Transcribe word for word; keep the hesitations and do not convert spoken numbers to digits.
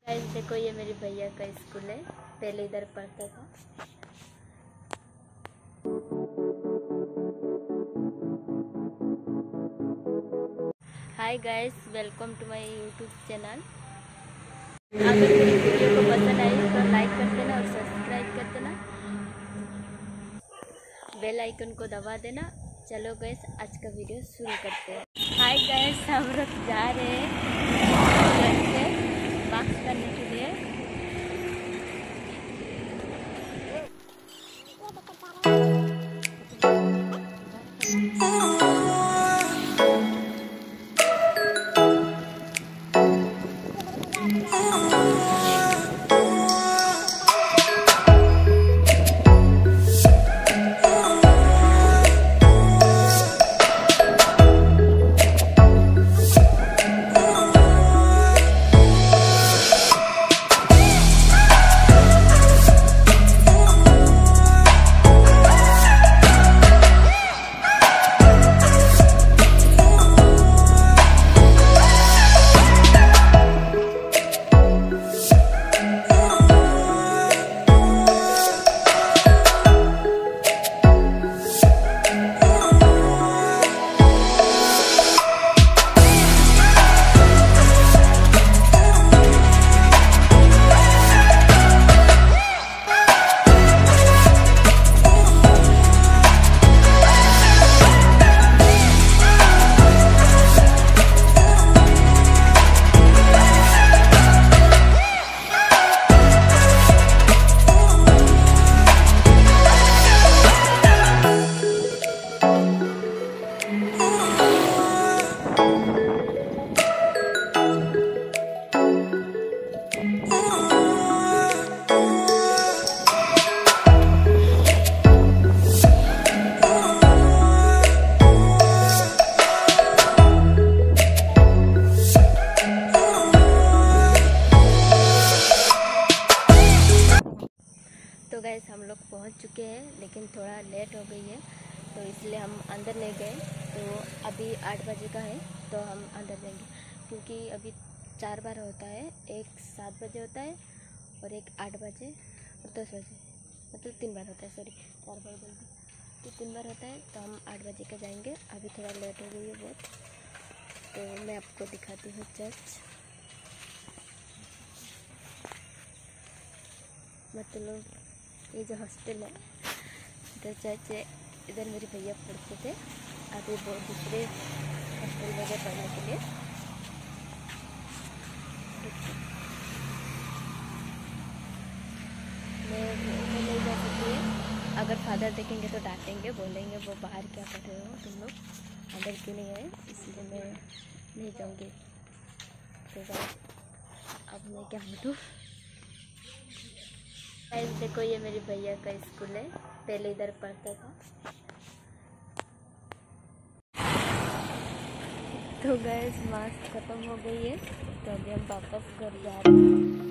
Guys देखो, ये मेरे भैया का स्कूल है, पहले इधर पढ़ता था। Hi guys, welcome to my YouTube channel. अगर मेरी वीडियो को पसंद आई तो लाइक कर देना और सब्सक्राइब कर देना, बेल आइकन को दबा देना। चलो गाइस, आज का वीडियो शुरू करते हैं। हाय गाइस, हम लोग जा रहे हैं वॉक करने के लिए। तो गैस हम लोग पहुंच चुके हैं, लेकिन थोड़ा लेट हो गई है तो इसलिए हम अंदर नहीं गए। तो अभी आठ बजे का है तो हम अंदर जाएंगे, क्योंकि अभी चार बार होता है। एक सात बजे होता है और एक आठ बजे और दस बजे, मतलब तीन बार होता है। सॉरी, चार बार बोल दी, तो तीन बार होता है। तो हम आठ बजे का जाएंगे। अभी थोड़ा लेट हो गई है बहुत, तो मैं आपको दिखाती हूँ चर्च। मतलब ये जो हॉस्टल है, इधर चर्च है, इधर मेरे भैया पढ़ते थे। अभी वो दूसरे हॉस्टल में गए पढ़ने के लिए। मैं मैं नहीं जा सकती है, अगर फादर देखेंगे तो डांटेंगे, बोलेंगे वो बाहर क्या कर रहे हो तुम लोग, अंदर क्यों नहीं आए, इसलिए मैं नहीं जाऊँगी। तो अब मैं क्या बोलूँ। गाइस देखो, ये मेरे भैया का स्कूल है, पहले इधर पढ़ता था। तो गाइस मास्क खत्म हो गई है, तो अभी हम वापस घर जा रहे हैं।